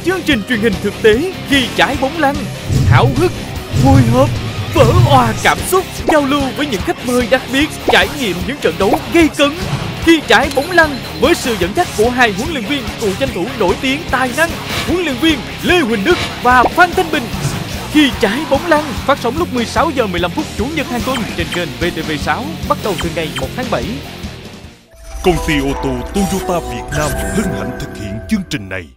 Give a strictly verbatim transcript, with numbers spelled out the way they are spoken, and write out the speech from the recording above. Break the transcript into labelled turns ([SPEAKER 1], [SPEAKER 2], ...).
[SPEAKER 1] chương trình truyền hình thực tế Khi trái bóng lăn, háo hức, hồi hộp, vỡ òa cảm xúc, giao lưu với những khách mời đặc biệt, trải nghiệm những trận đấu gây cấn. Khi trái bóng lăn với sự dẫn dắt của hai huấn luyện viên cựu tranh thủ nổi tiếng tài năng, huấn luyện viên Lê Huỳnh Đức và Phan Thanh Bình. Khi trái bóng lăn phát sóng lúc mười sáu giờ mười lăm phút chủ nhật hàng tuần trên kênh vê tê vê sáu, bắt đầu từ ngày một tháng bảy.
[SPEAKER 2] Công ty ô tô Toyota Việt Nam hân hạnh thực hiện chương trình này.